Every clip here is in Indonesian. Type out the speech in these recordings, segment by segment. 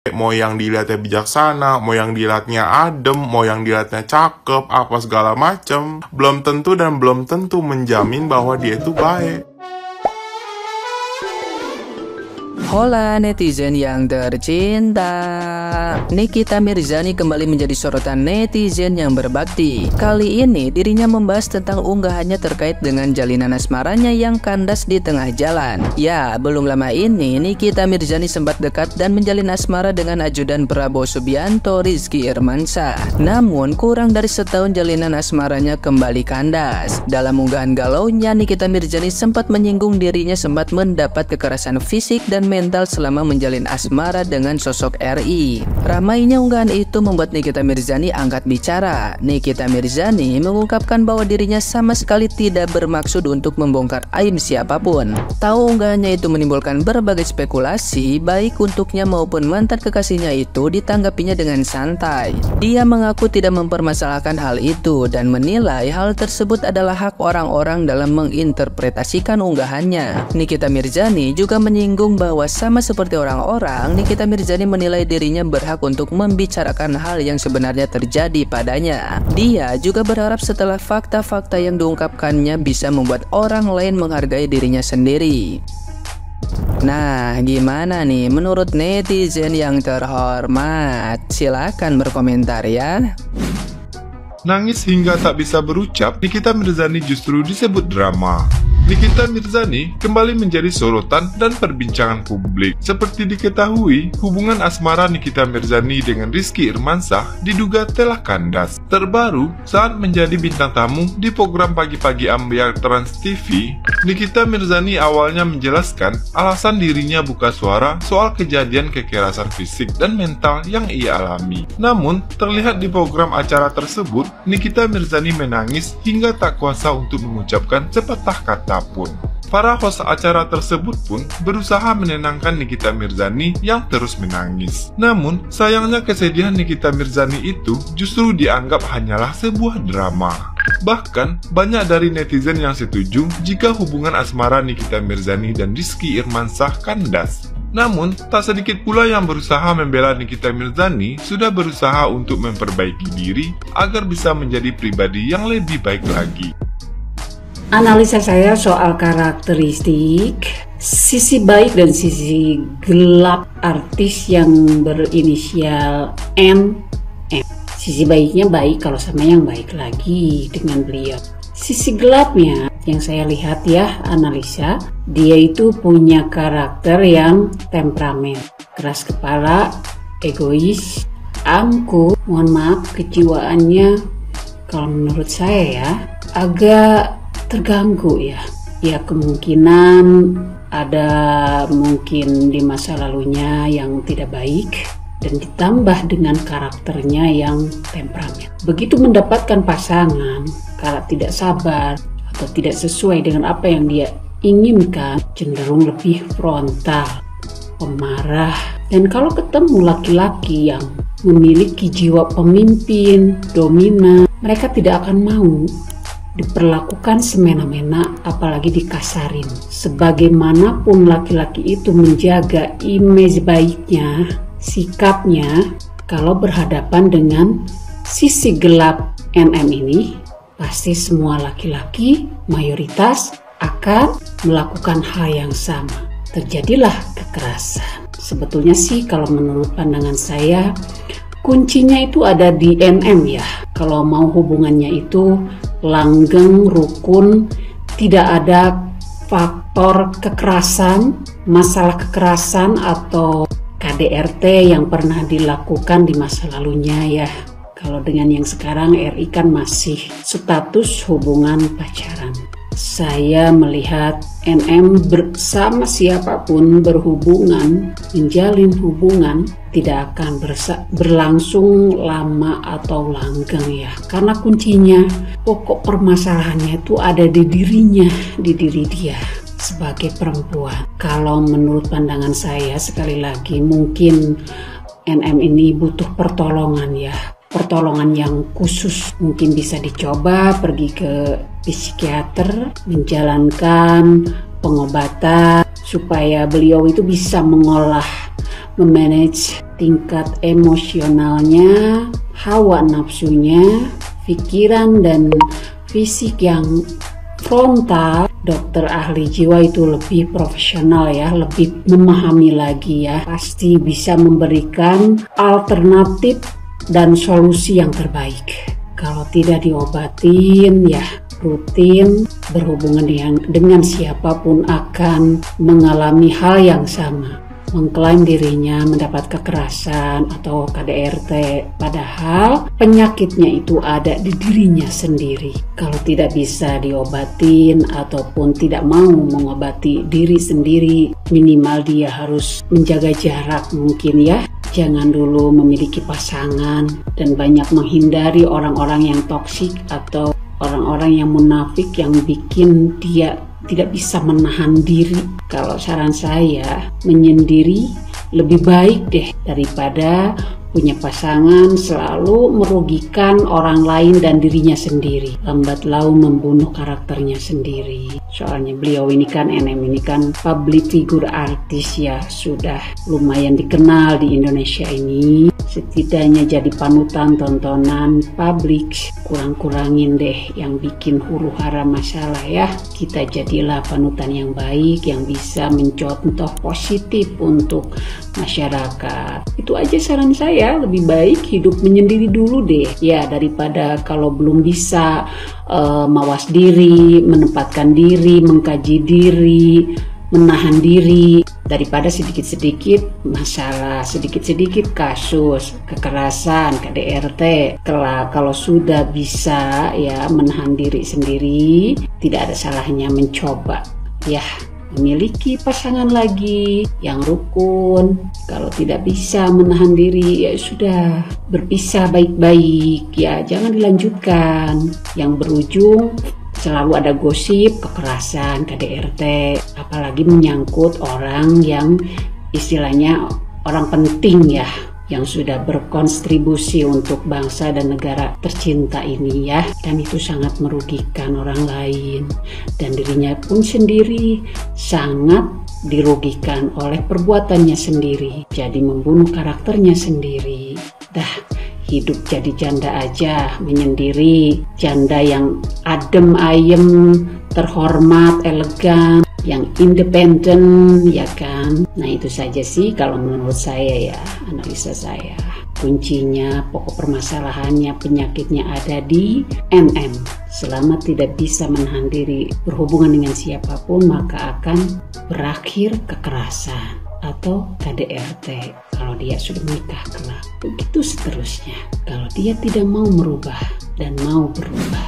Mau yang dilihatnya bijaksana, mau yang dilihatnya adem, mau yang dilihatnya cakep, apa segala macem. Belum tentu dan belum tentu menjamin bahwa dia itu baik. Hola netizen yang tercinta, Nikita Mirzani kembali menjadi sorotan netizen yang berbakti. Kali ini dirinya membahas tentang unggahannya terkait dengan jalinan asmaranya yang kandas di tengah jalan. Ya, belum lama ini Nikita Mirzani sempat dekat dan menjalin asmara dengan ajudan Prabowo Subianto, Rizky Irmansyah. Namun kurang dari setahun jalinan asmaranya kembali kandas. Dalam unggahan galaunya, Nikita Mirzani sempat menyinggung dirinya sempat mendapat kekerasan fisik dan mental selama menjalin asmara dengan sosok RI. Ramainya unggahan itu membuat Nikita Mirzani angkat bicara. Nikita Mirzani mengungkapkan bahwa dirinya sama sekali tidak bermaksud untuk membongkar aib siapapun. Tahu unggahannya itu menimbulkan berbagai spekulasi, baik untuknya maupun mantan kekasihnya itu ditanggapinya dengan santai. Dia mengaku tidak mempermasalahkan hal itu dan menilai hal tersebut adalah hak orang-orang dalam menginterpretasikan unggahannya. Nikita Mirzani juga menyinggung bahwa sama seperti orang-orang, Nikita Mirzani menilai dirinya berhak untuk membicarakan hal yang sebenarnya terjadi padanya. Dia juga berharap setelah fakta-fakta yang diungkapkannya bisa membuat orang lain menghargai dirinya sendiri. Nah, gimana nih menurut netizen yang terhormat? Silahkan berkomentar ya. Nangis hingga tak bisa berucap, Nikita Mirzani justru disebut drama. Nikita Mirzani kembali menjadi sorotan dan perbincangan publik. Seperti diketahui, hubungan asmara Nikita Mirzani dengan Rizky Irmansyah diduga telah kandas. Terbaru, saat menjadi bintang tamu di program Pagi-Pagi Ambyar Trans TV, Nikita Mirzani awalnya menjelaskan alasan dirinya buka suara soal kejadian kekerasan fisik dan mental yang ia alami. Namun, terlihat di program acara tersebut, Nikita Mirzani menangis hingga tak kuasa untuk mengucapkan sepatah kata pun. Para host acara tersebut pun berusaha menenangkan Nikita Mirzani yang terus menangis. Namun, sayangnya kesedihan Nikita Mirzani itu justru dianggap hanyalah sebuah drama. Bahkan, banyak dari netizen yang setuju jika hubungan asmara Nikita Mirzani dan Rizky Irmansyah kandas. Namun, tak sedikit pula yang berusaha membela Nikita Mirzani sudah berusaha untuk memperbaiki diri agar bisa menjadi pribadi yang lebih baik lagi. Analisa saya soal karakteristik, sisi baik dan sisi gelap artis yang berinisial M. Sisi baiknya baik kalau sama yang baik lagi dengan beliau. Sisi gelapnya yang saya lihat ya, analisa, dia itu punya karakter yang temperamen, keras kepala, egois, angkuh, mohon maaf kejiwaannya kalau menurut saya ya agak terganggu ya. Ya kemungkinan ada mungkin di masa lalunya yang tidak baik dan ditambah dengan karakternya yang temperamen. Begitu mendapatkan pasangan, kalau tidak sabar atau tidak sesuai dengan apa yang dia inginkan, cenderung lebih frontal, pemarah. Dan kalau ketemu laki-laki yang memiliki jiwa pemimpin, dominan, mereka tidak akan mau diperlakukan semena-mena, apalagi dikasarin. Sebagaimanapun laki-laki itu menjaga image baiknya, sikapnya, kalau berhadapan dengan sisi gelap NM ini, pasti semua laki-laki mayoritas akan melakukan hal yang sama. Terjadilah kekerasan. Sebetulnya sih kalau menurut pandangan saya, kuncinya itu ada di NM ya. Kalau mau hubungannya itu langgeng, rukun, tidak ada faktor kekerasan, masalah kekerasan atau KDRT yang pernah dilakukan di masa lalunya ya. Kalau dengan yang sekarang RI kan masih status hubungan pacaran. Saya melihat NM bersama siapapun berhubungan, menjalin hubungan, tidak akan berlangsung lama atau langgeng ya. Karena kuncinya, pokok permasalahannya itu ada di dirinya, di diri dia sebagai perempuan. Kalau menurut pandangan saya, sekali lagi mungkin NM ini butuh pertolongan ya. Pertolongan yang khusus, mungkin bisa dicoba pergi ke psikiater, menjalankan pengobatan supaya beliau itu bisa mengolah, memanage tingkat emosionalnya, hawa nafsunya, pikiran dan fisik yang frontal, dokter ahli jiwa itu lebih profesional ya, lebih memahami lagi ya, pasti bisa memberikan alternatif dan solusi yang terbaik. Kalau tidak diobatin ya rutin berhubungan dengan siapapun akan mengalami hal yang sama, mengklaim dirinya mendapat kekerasan atau KDRT, padahal penyakitnya itu ada di dirinya sendiri. Kalau tidak bisa diobatin ataupun tidak mau mengobati diri sendiri, minimal dia harus menjaga jarak mungkin ya. Jangan dulu memiliki pasangan dan banyak menghindari orang-orang yang toksik atau orang-orang yang munafik yang bikin dia tidak bisa menahan diri. Kalau saran saya, menyendiri lebih baik deh daripada punya pasangan selalu merugikan orang lain dan dirinya sendiri. Lambat laun membunuh karakternya sendiri. Soalnya beliau ini kan, NM ini kan public figure artis ya, sudah lumayan dikenal di Indonesia ini. Setidaknya jadi panutan tontonan publik. Kurang-kurangin deh yang bikin huru hara masalah ya. Kita jadilah panutan yang baik, yang bisa mencontoh positif untuk masyarakat. Itu aja saran saya, lebih baik hidup menyendiri dulu deh ya, daripada kalau belum bisa mawas diri, menempatkan diri, mengkaji diri, menahan diri, daripada sedikit-sedikit masalah, sedikit-sedikit kasus kekerasan, KDRT. Kalau sudah bisa ya menahan diri sendiri, tidak ada salahnya mencoba ya memiliki pasangan lagi yang rukun. Kalau tidak bisa menahan diri ya sudah, berpisah baik-baik ya, jangan dilanjutkan yang berujung selalu ada gosip kekerasan, KDRT, apalagi menyangkut orang yang istilahnya orang penting ya, yang sudah berkontribusi untuk bangsa dan negara tercinta ini ya, dan itu sangat merugikan orang lain dan dirinya pun sendiri sangat dirugikan oleh perbuatannya sendiri, jadi membunuh karakternya sendiri. Hidup jadi janda aja, menyendiri, janda yang adem ayem, terhormat, elegan, yang independen ya kan. Nah itu saja sih kalau menurut saya ya, analisa saya. Kuncinya, pokok permasalahannya, penyakitnya ada di NM. Selama tidak bisa menahan diri berhubungan dengan siapapun, maka akan berakhir kekerasan atau KDRT kalau dia sudah menikah kelak. Begitu seterusnya kalau dia tidak mau merubah dan mau berubah.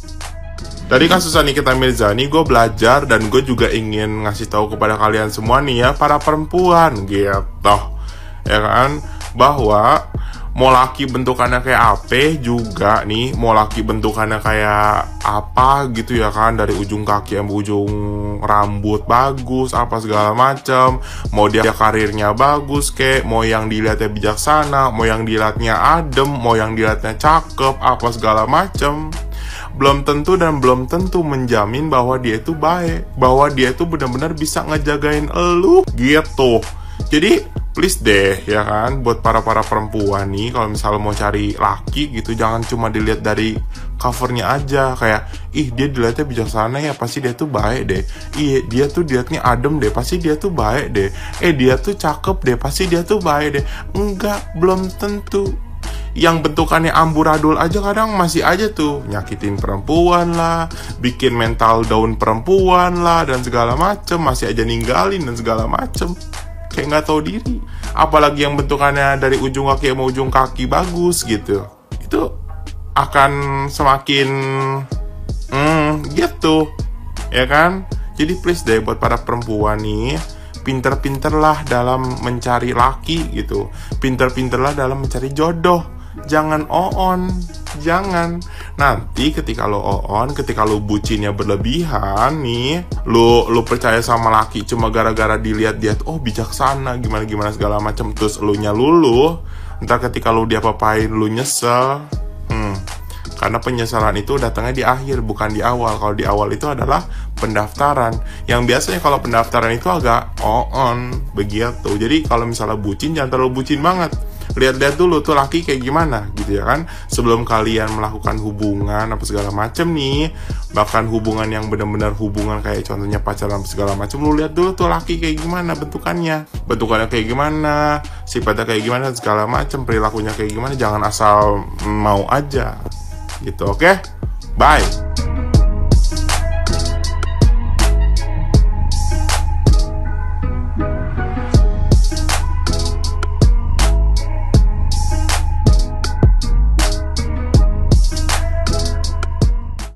Dari kasus Nikita Mirzani gue belajar dan gue juga ingin ngasih tahu kepada kalian semua nih ya, para perempuan gitu ya kan, bahwa mau laki bentukannya kayak apa juga nih, mau laki bentukannya kayak apa gitu ya kan, dari ujung kaki sampai ujung rambut bagus apa segala macam, mau dia karirnya bagus kek, mau yang dilihatnya bijaksana, mau yang dilihatnya adem, mau yang dilihatnya cakep apa segala macam, belum tentu dan belum tentu menjamin bahwa dia itu baik, bahwa dia itu benar-benar bisa ngejagain elu gitu. Jadi please deh ya kan, buat para perempuan nih, kalau misalnya mau cari laki gitu, jangan cuma dilihat dari covernya aja, kayak ih dia dilihatnya bijaksana ya pasti dia tuh baik deh, ih dia tuh dilihatnya adem deh pasti dia tuh baik deh, dia tuh cakep deh pasti dia tuh baik deh. Enggak, belum tentu. Yang bentukannya amburadul aja kadang masih aja tuh nyakitin perempuan lah, bikin mental down perempuan lah, dan segala macem, masih aja ninggalin dan segala macem, kayak nggak tahu diri. Apalagi yang bentukannya dari ujung kaki sama ujung kaki bagus gitu, itu akan semakin gitu ya kan. Jadi please deh buat para perempuan nih, pinter-pinterlah dalam mencari laki gitu, pinter-pinterlah dalam mencari jodoh. Jangan on, jangan. Nanti ketika lo on, ketika lo bucinnya berlebihan nih, lo percaya sama laki cuma gara-gara dilihat dia oh bijaksana gimana segala macam, terus lo nya luluh. Ntar ketika lo diapa-apain lo nyesel. Karena penyesalan itu datangnya di akhir, bukan di awal. Kalau di awal itu adalah pendaftaran, yang biasanya kalau pendaftaran itu agak on begitu. Jadi kalau misalnya bucin, jangan terlalu bucin banget. lihat-lihat dulu tuh laki kayak gimana gitu ya kan, sebelum kalian melakukan hubungan apa segala macem nih, bahkan hubungan yang benar-benar hubungan kayak contohnya pacaran segala macem, lu lihat dulu tuh laki kayak gimana bentukannya kayak gimana, sifatnya kayak gimana segala macem, perilakunya kayak gimana, jangan asal mau aja gitu. Oke? Bye.